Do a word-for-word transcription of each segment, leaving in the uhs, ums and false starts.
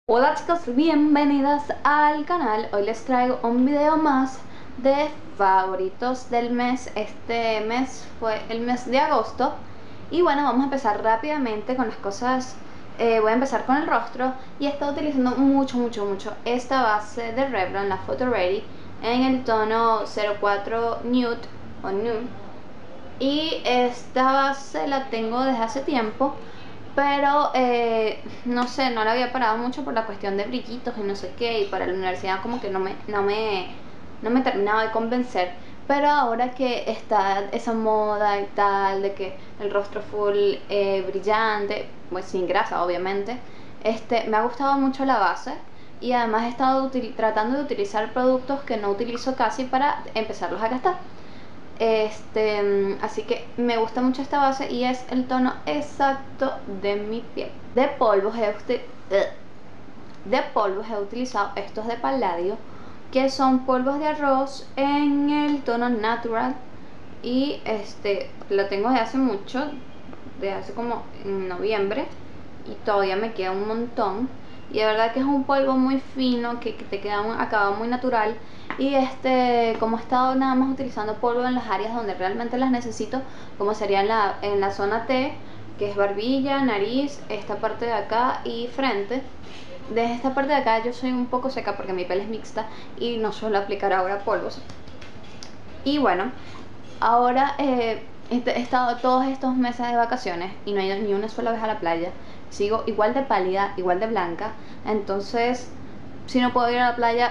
Hola chicos, bienvenidas al canal. Hoy les traigo un video más de favoritos del mes. Este mes fue el mes de agosto. Y bueno, vamos a empezar rápidamente con las cosas. eh, Voy a empezar con el rostro. Y he estado utilizando mucho, mucho, mucho esta base de Revlon, la Photo Ready, en el tono cero cuatro Nude o Nude. Y esta base la tengo desde hace tiempo, pero eh, no sé, no la había parado mucho por la cuestión de brillitos y no sé qué, y para la universidad como que no me, no me, no me terminaba de convencer. Pero ahora que está esa moda y tal, de que el rostro full eh, brillante, pues sin grasa obviamente, este, me ha gustado mucho la base. Y además he estado tratando de utilizar productos que no utilizo casi para empezarlos a gastar. Este, así que me gusta mucho esta base y es el tono exacto de mi piel. De polvos he, de polvos he utilizado estos de Palladio, que son polvos de arroz en el tono natural. Y este, lo tengo desde hace mucho, desde hace como en noviembre, y todavía me queda un montón. Y de verdad que es un polvo muy fino, que, que te queda un acabado muy natural. Y este, como he estado nada más utilizando polvo en las áreas donde realmente las necesito, como sería en la, en la zona T, que es barbilla, nariz, esta parte de acá y frente. Desde esta parte de acá yo soy un poco seca porque mi piel es mixta y no suelo aplicar ahora polvos. Y bueno, ahora eh, he estado todos estos meses de vacaciones y no he ido ni una sola vez a la playa. Sigo igual de pálida, igual de blanca. Entonces, si no puedo ir a la playa,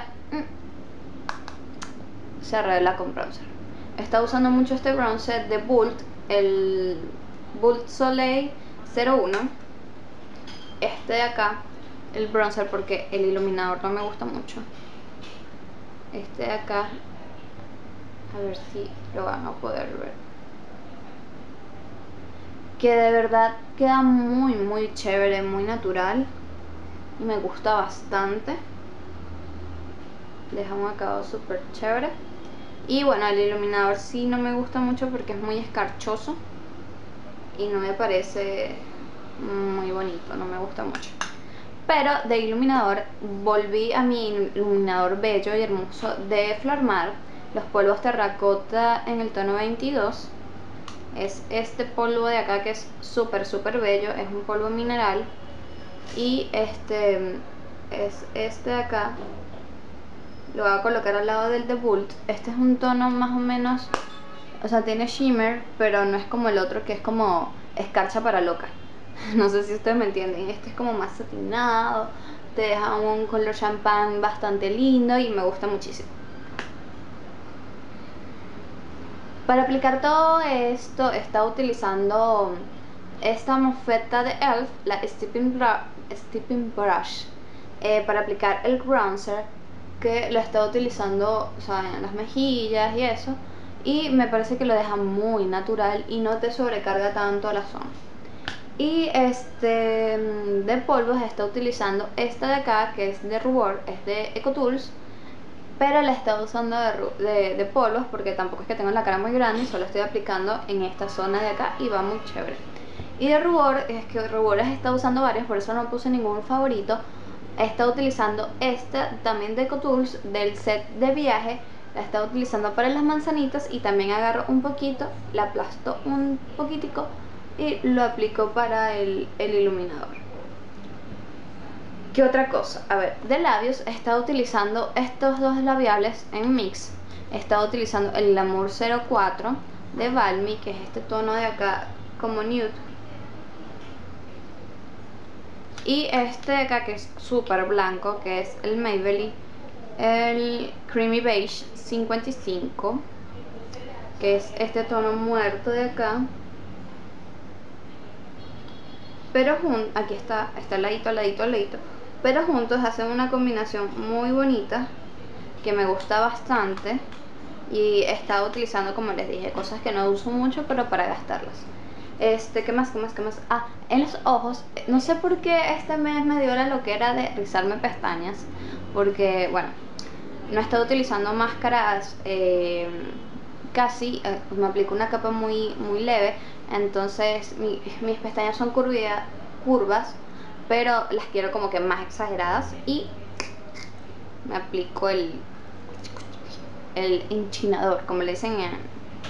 se arregla con bronzer. He estado usando mucho este bronzer de Bult, el Bult Soleil cero uno. Este de acá, el bronzer, porque el iluminador no me gusta mucho. Este de acá, a ver si lo van a poder ver, que de verdad queda muy muy chévere, muy natural y me gusta bastante. Deja un acabado súper chévere. Y bueno, el iluminador sí no me gusta mucho porque es muy escarchoso y no me parece muy bonito, no me gusta mucho. Pero de iluminador volví a mi iluminador bello y hermoso de Flormar, los polvos terracota en el tono veintidós. Es este polvo de acá que es súper súper bello, es un polvo mineral. Y este es este de acá, lo voy a colocar al lado del de Bult. Este es un tono más o menos, o sea, tiene shimmer, pero no es como el otro que es como escarcha para loca. No sé si ustedes me entienden. Este es como más satinado, te deja un color champán bastante lindo y me gusta muchísimo. Para aplicar todo esto he estado utilizando esta mofeta de E L F, la Stepping Brush, Brush eh, para aplicar el bronzer, que lo he estado utilizando, o sea, en las mejillas y eso, y me parece que lo deja muy natural y no te sobrecarga tanto la zona. Y este de polvos he estado utilizando esta de acá, que es de rubor, es de EcoTools, pero la he estado usando de, de, de polvos porque tampoco es que tengo la cara muy grande y solo estoy aplicando en esta zona de acá y va muy chévere. Y de rubor, es que rubor he estado usando varios, por eso no puse ningún favorito. He estado utilizando esta también de EcoTools del set de viaje, la he estado utilizando para las manzanitas y también agarro un poquito, la aplasto un poquitico y lo aplico para el, el iluminador. ¿Qué otra cosa? A ver, de labios he estado utilizando estos dos labiales en mix. He estado utilizando el Glamour cero cuatro de Balmy, que es este tono de acá como nude, y este de acá que es súper blanco, que es el Maybelline, el Creamy Beige cincuenta y cinco, que es este tono muerto de acá. Pero juntos, aquí está, está al ladito, al ladito, al ladito, pero juntos hacen una combinación muy bonita que me gusta bastante. Y he estado utilizando, como les dije, cosas que no uso mucho, pero para gastarlas. Este, ¿qué más, qué más, qué más? Ah, en los ojos, no sé por qué este mes me dio la loquera de rizarme pestañas, porque, bueno, no he estado utilizando máscaras eh, casi, eh, me aplico una capa muy, muy leve, entonces mi, mis pestañas son curvia, curvas, pero las quiero como que más exageradas y me aplico el el enchinador, como le dicen en,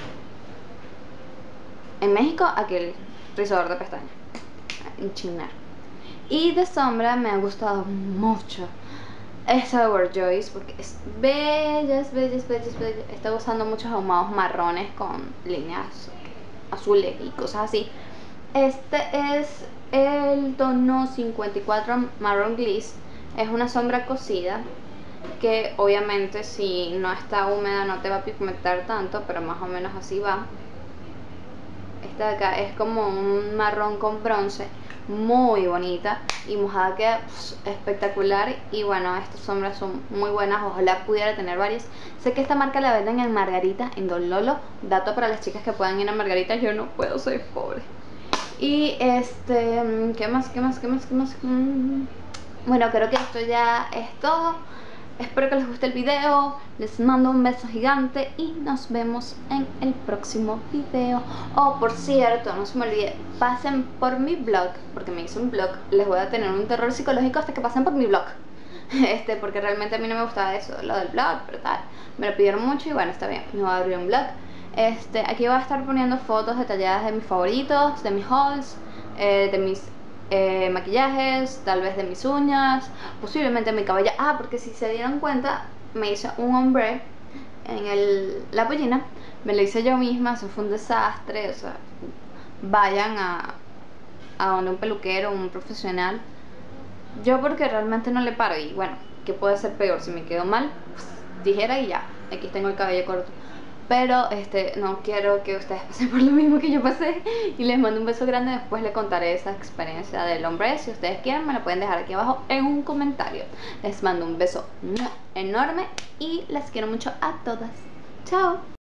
en México, aquel rizador de pestañas, enchinar. Y de sombra me ha gustado mucho esta de Word Joyce porque es bella, es bella, es bella, es bella. Estoy usando muchos ahumados marrones con líneas azules y cosas así. Este es el tono cincuenta y cuatro Marron Gliss. Es una sombra cosida que obviamente si no está húmeda no te va a pigmentar tanto, pero más o menos así va. Esta de acá es como un marrón con bronce, muy bonita, y mojada queda pues, espectacular. Y bueno, estas sombras son muy buenas, ojalá pudiera tener varias. Sé que esta marca la venden en Margarita, en Don Lolo. Dato para las chicas que puedan ir a Margarita, yo no puedo, soy pobre. Y este, ¿qué más? ¿Qué más? ¿Qué más? ¿Qué más? Bueno, creo que esto ya es todo. Espero que les guste el video, les mando un beso gigante y nos vemos en el próximo video. Oh, por cierto, no se me olvide, pasen por mi blog, porque me hice un blog. Les voy a tener un terror psicológico hasta que pasen por mi blog. Este, porque realmente a mí no me gustaba eso, lo del blog, pero tal. Me lo pidieron mucho y bueno, está bien, me voy a abrir un blog. Este, aquí voy a estar poniendo fotos detalladas de mis favoritos, de mis hauls, eh, de mis eh, maquillajes, tal vez de mis uñas, posiblemente mi cabello. Ah, porque si se dieron cuenta, me hice un ombre en el, la pollina. Me lo hice yo misma, eso fue un desastre. O sea, vayan a, a donde un peluquero, un profesional. Yo porque realmente no le paro y bueno, ¿qué puede ser peor? Si me quedó mal, pues, tijera y ya, aquí tengo el cabello corto. Pero este, no quiero que ustedes pasen por lo mismo que yo pasé. Y les mando un beso grande, después les contaré esa experiencia del hombre. Si ustedes quieren me la pueden dejar aquí abajo en un comentario. Les mando un beso enorme y las quiero mucho a todas. Chao.